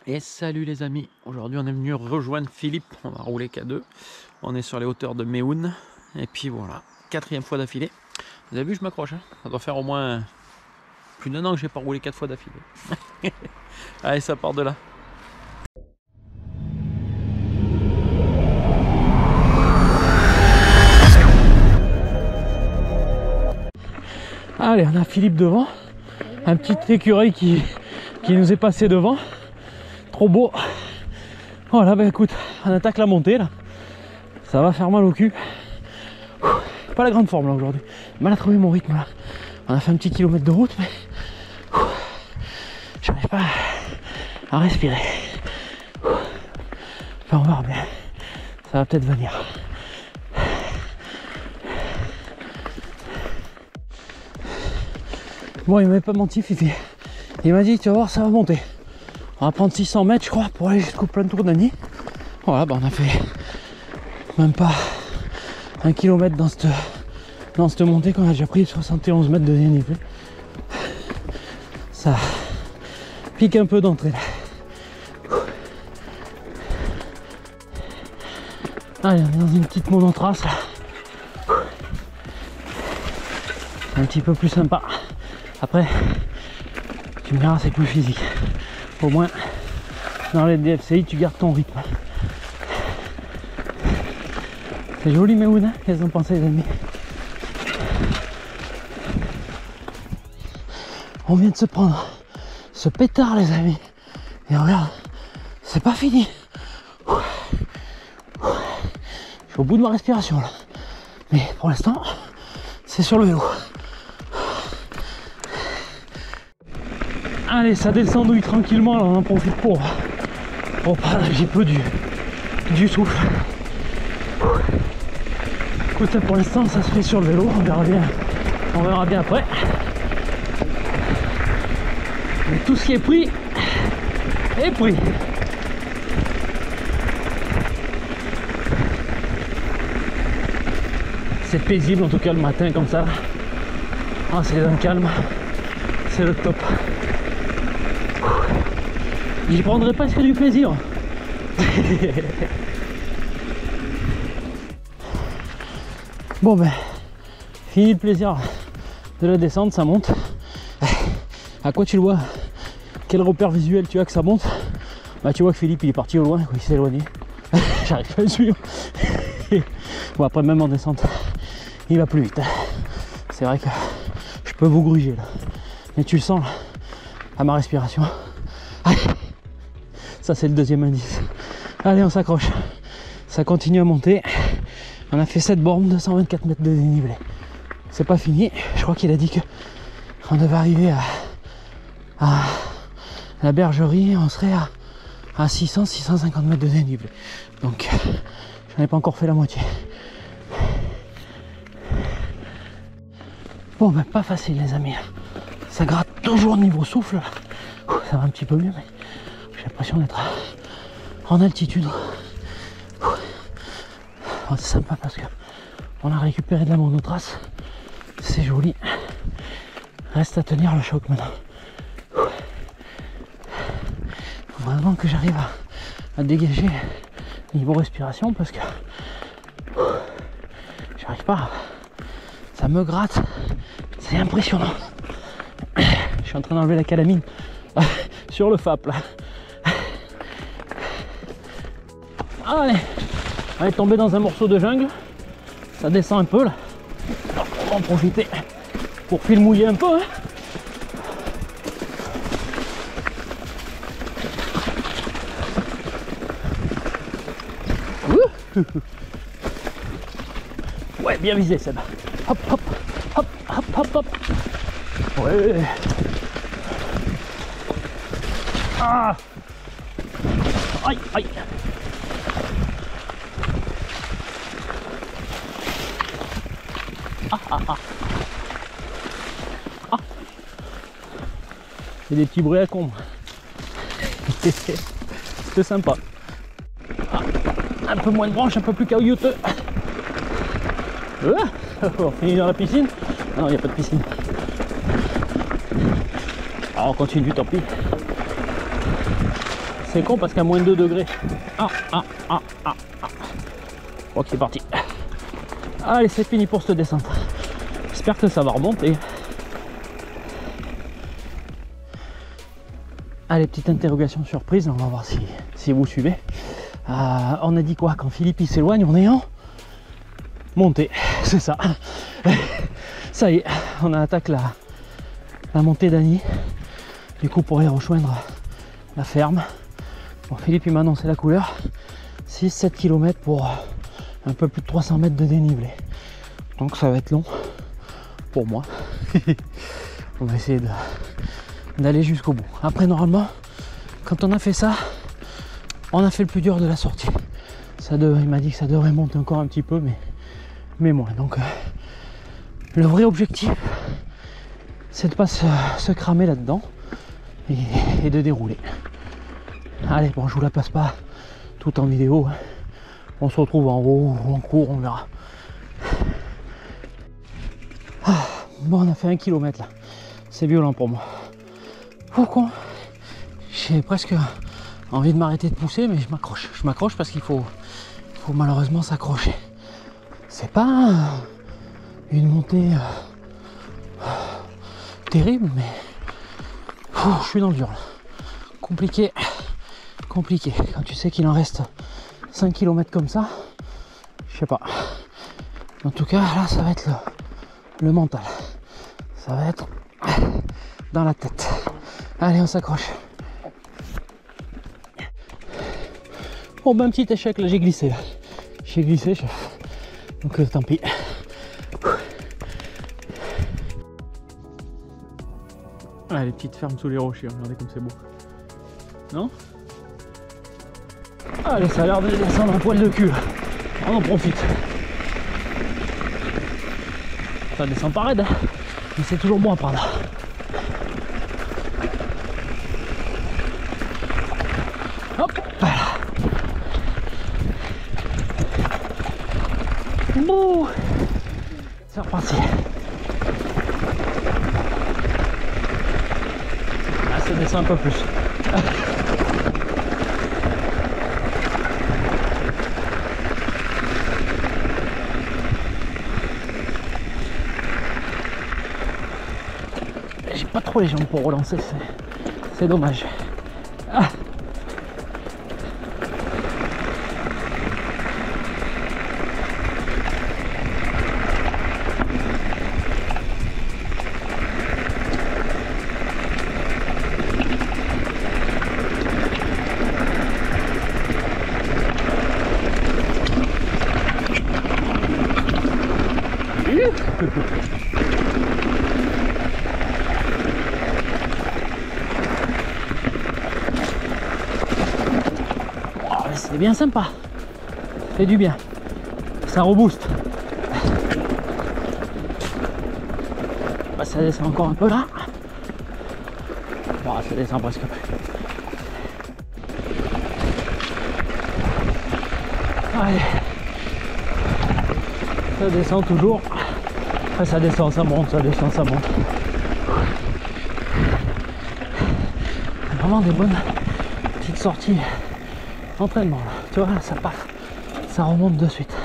Et salut les amis, aujourd'hui on est venu rejoindre Philippe, on va rouler K2, on est sur les hauteurs de Méhoun, et puis voilà, 4e fois d'affilée. Vous avez vu, je m'accroche, hein, ça doit faire au moins plus d'1 an que j'ai pas roulé 4 fois d'affilée. Allez, ça part de là. Allez, on a Philippe devant, un petit écureuil qui nous est passé devant. Trop beau. Voilà, bah écoute, on attaque la montée là. Ça va faire mal au cul. Pas la grande forme là aujourd'hui. Mal à trouver mon rythme là. On a fait un petit kilomètre de route, mais j'arrive pas à respirer. Enfin, on verra bien. Ça va peut-être venir. Bon, il m'avait pas menti, Fifi. Il m'a dit, tu vas voir, ça va monter. On va prendre 600 mètres, je crois, pour aller jusqu'au plein tour d'Annie. Voilà, bah on a fait même pas 1 kilomètre dans cette montée qu'on a déjà pris 71 mètres de dénivelé. Ça pique un peu d'entrée là. Allez, on est dans une petite monotrace là. Un petit peu plus sympa. Après, tu me diras, c'est plus physique. Au moins, dans les DFCI, tu gardes ton rythme. C'est joli, mais où, hein? Qu'est-ce que vous en pensez, les amis? On vient de se prendre ce pétard, les amis. Et regarde, c'est pas fini. Je suis au bout de ma respiration, là. Mais pour l'instant, c'est sur le vélo. Allez, ça descendouille tranquillement, là, on en profite pour prendre un petit peu du souffle. Écoute, pour l'instant, ça se fait sur le vélo, on verra bien après. Mais tout ce qui est pris est pris. C'est paisible en tout cas le matin comme ça. Ah, c'est un calme, c'est le top. J'y prendrai presque du plaisir. Bon ben, fini le plaisir de la descente, ça monte. À quoi tu le vois? Quel repère visuel tu as que ça monte? Bah tu vois que Philippe il est parti au loin, il s'est éloigné. J'arrive pas à le suivre. Bon après même en descente, il va plus vite. C'est vrai que je peux vous gruger là. Mais tu le sens là, à ma respiration. Ça c'est le deuxième indice. Allez, on s'accroche. Ça continue à monter. On a fait 7 bornes, 224 mètres de dénivelé. C'est pas fini. Je crois qu'il a dit que on devait arriver à la bergerie. On serait à 650 mètres de dénivelé. Donc j'en ai pas encore fait la moitié. Bon ben pas facile les amis. Ça gratte toujours niveau souffle. Ça va un petit peu mieux, mais j'ai l'impression d'être en altitude. Oh, c'est sympa parce que on a récupéré de la monotrace. C'est joli. Reste à tenir le choc maintenant. Faut vraiment que j'arrive à dégager niveau respiration parce que j'arrive pas. Ça me gratte. C'est impressionnant. Je suis en train d'enlever la calamine sur le FAP là. Allez, on est tombé dans un morceau de jungle. Ça descend un peu là. Alors, on va en profiter pour filmouiller un peu. Hein. Ouais, bien visé Seb. Hop, hop, hop, hop, hop, hop. Ouais. Ah. Aïe, aïe. Ah, ah, ah. Ah. C'est des petits bruits à combre. C'est sympa. Ah. Un peu moins de branches, un peu plus caillouteux. On finit dans la piscine? Non, il n'y a pas de piscine. Alors on continue, tant pis. C'est con parce qu'à moins 2 degrés. Ok, c'est parti. Allez, c'est fini pour cette descente. J'espère que ça va remonter. Allez, petite interrogation surprise, on va voir si vous suivez. On a dit quoi? Quand Philippe il s'éloigne, on est en montée. C'est ça. Ça y est, on attaque la montée d'Annie. Du coup, pour aller rejoindre la ferme. Bon, Philippe il m'a annoncé la couleur. 6-7 km pour un peu plus de 300 mètres de dénivelé. Donc ça va être long pour moi. On va essayer d'aller jusqu'au bout. Après, normalement, quand on a fait ça, on a fait le plus dur de la sortie. Il m'a dit que ça devrait monter encore un petit peu, mais moins. Donc le vrai objectif, c'est de ne pas se cramer là-dedans et de dérouler. Allez, bon, je vous la passe pas tout en vidéo. On se retrouve en haut ou en cours, on verra. Bon, on a fait 1 km là. C'est violent pour moi. Pourquoi? J'ai presque envie de m'arrêter de pousser, mais je m'accroche. Je m'accroche parce qu'il faut malheureusement s'accrocher. C'est pas une montée terrible, mais je suis dans le dur là. Compliqué. Quand tu sais qu'il en reste 5 km comme ça, je sais pas. En tout cas, là, ça va être le mental. Ça va être dans la tête. Allez, on s'accroche. Bon, ben, un petit échec, là, j'ai glissé. J'ai glissé, donc tant pis. Ah, les petites fermes sous les rochers, regardez comme c'est beau. Non? Allez, ça a l'air de descendre un poil de cul. On en profite. Ça descend pas raide, hein, mais c'est toujours bon à prendre. Hop, voilà. Bon, c'est reparti. Ah, ça descend un peu plus. J'ai pas trop les jambes pour relancer, c'est dommage. Ah. C'est bien sympa, ça fait du bien, ça rebooste. Bah, ça descend encore un peu là. Bon, ça descend presque plus. Allez, ça descend toujours. Après, ça descend, ça monte, ça descend, ça monte. Vraiment des bonnes petites sorties. Entraînement là, tu vois, ça part, ça remonte de suite.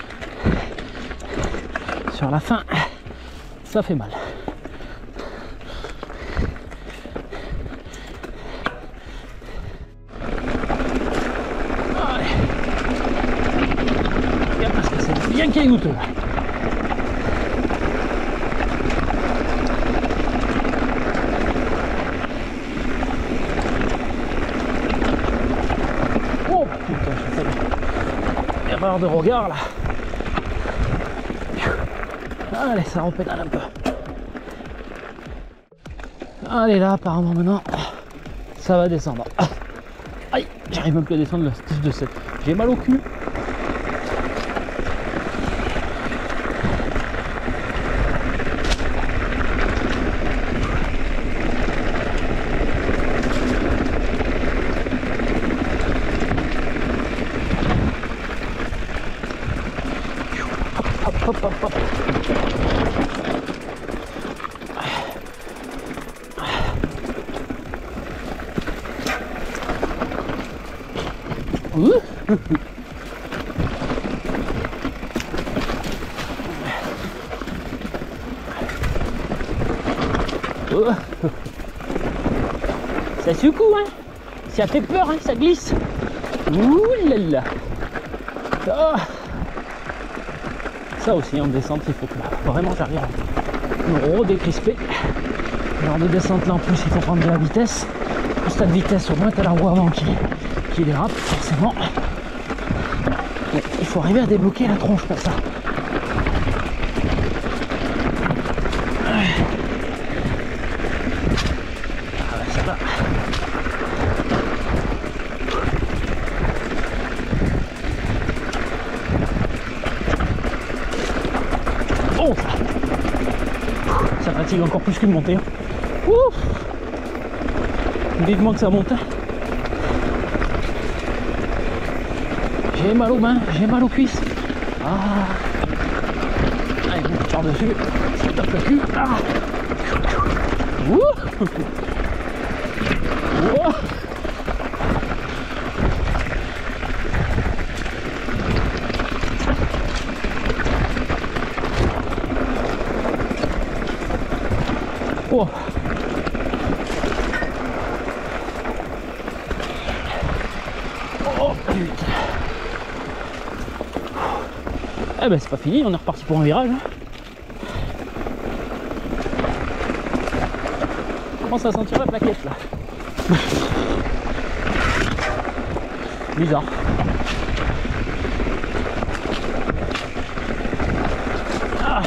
Sur la fin, ça fait mal. Allez. Regarde parce que c'est bien caillouteux. Erreur de regard là. Allez, ça repédale un peu. Allez, là apparemment maintenant ça va descendre. Aïe, j'arrive même plus à descendre le stage de 7. J'ai mal au cul. Hop, hop, hop. Ça secoue, hein. Ça fait peur, hein, ça glisse. Ouh là là. Oh. Ça aussi en descente, il faut que vraiment j'arrive à me redécrisper. Genre de descente là en plus il faut prendre de la vitesse. Plus t'as de vitesse, au moins t'as la roue avant qui dérape forcément. Mais il faut arriver à débloquer la tronche pour ça. Ça va. Oh, ça fatigue encore plus qu'une montée. Ouf. Dites-moi que ça monte. J'ai mal aux mains, j'ai mal aux cuisses. Ah. Allez, on tire dessus. Ça tape le cul. Ah. Ouh. Ouah. Oh. Oh putain. Eh ben c'est pas fini, on est reparti pour un virage. On commence à sentir la plaquette là. Bizarre. Ah.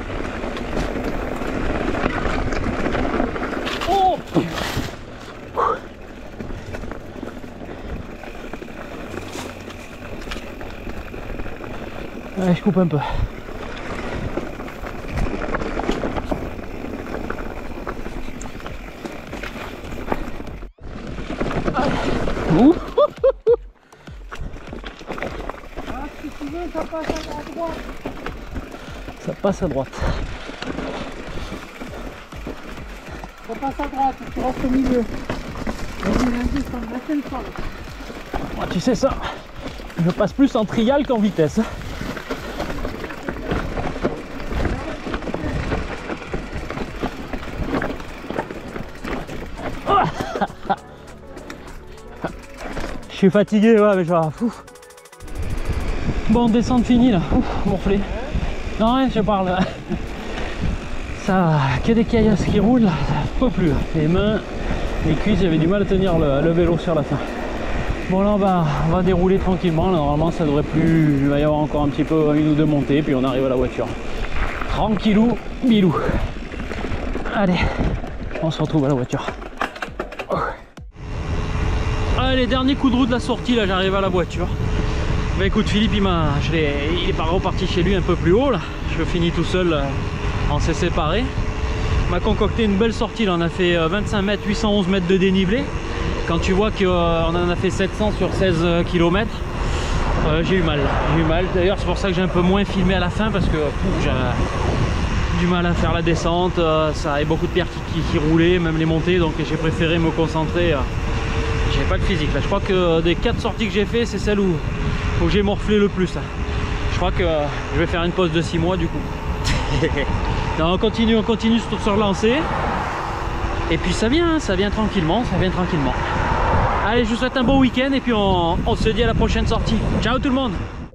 Oh. Ouais, je coupe un peu. Ouh. Ah, si tu veux, ça passe à droite. Ça passe à droite. Ça passe à droite, tu restes au milieu. Vas-y, lundi, ça me reste le sol. Ah, tu sais ça, je passe plus en trial qu'en vitesse. Je suis fatigué, ouais, mais genre, ouf. Bon, descente finie là, ouf, gonflé. Non, ouais, je parle. Ça, que des caillasses qui roulent, là, ça peut plus. Les mains, les cuisses, j'avais du mal à tenir le vélo sur la fin. Bon, là, on va dérouler tranquillement. Là, normalement, ça devrait plus. Il va y avoir encore un petit peu, une ou deux montées, puis on arrive à la voiture. Tranquillou, bilou. Allez, on se retrouve à la voiture. Allez, dernier coup de roue de la sortie, là, j'arrive à la voiture. Bah écoute, Philippe, il est pas reparti chez lui un peu plus haut, là. Je finis tout seul, on s'est séparés. Il m'a concocté une belle sortie, là. On a fait 25 mètres, 811 mètres de dénivelé. Quand tu vois qu'on en a fait 700 sur 16 km, j'ai eu mal. D'ailleurs, c'est pour ça que j'ai un peu moins filmé à la fin, parce que j'ai du mal à faire la descente. Ça avait beaucoup de pierres qui roulaient, même les montées, donc j'ai préféré me concentrer. J'ai pas le physique là. Je crois que des 4 sorties que j'ai fait, c'est celle où j'ai morflé le plus là. Je crois que je vais faire une pause de 6 mois du coup. Non, on continue sur se relancer. Et puis ça vient tranquillement, Allez, je vous souhaite un bon week-end et puis on se dit à la prochaine sortie. Ciao tout le monde!